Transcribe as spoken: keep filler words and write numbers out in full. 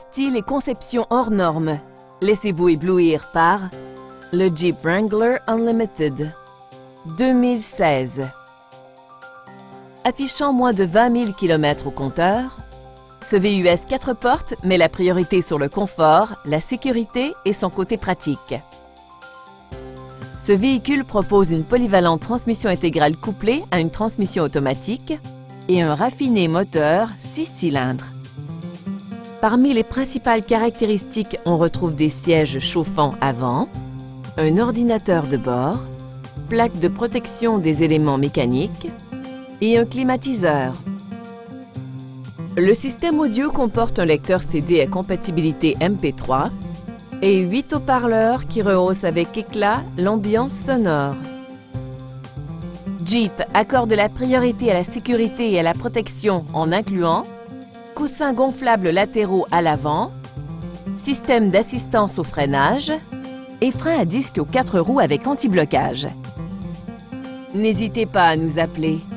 style et conception hors normes. Laissez-vous éblouir par le Jeep Wrangler Unlimited deux mille seize. Affichant moins de vingt mille kilomètres au compteur, ce V U S quatre portes met la priorité sur le confort, la sécurité et son côté pratique. Ce véhicule propose une polyvalente transmission intégrale couplée à une transmission automatique et un raffiné moteur six cylindres. Parmi les principales caractéristiques, on retrouve des sièges chauffants avant, un ordinateur de bord, plaque de protection des éléments mécaniques et un climatiseur. Le système audio comporte un lecteur C D à compatibilité M P trois et huit haut-parleurs qui rehaussent avec éclat l'ambiance sonore. Jeep accorde la priorité à la sécurité et à la protection en incluant coussins gonflables latéraux à l'avant, système d'assistance au freinage et frein à disque aux quatre roues avec anti-blocage. N'hésitez pas à nous appeler.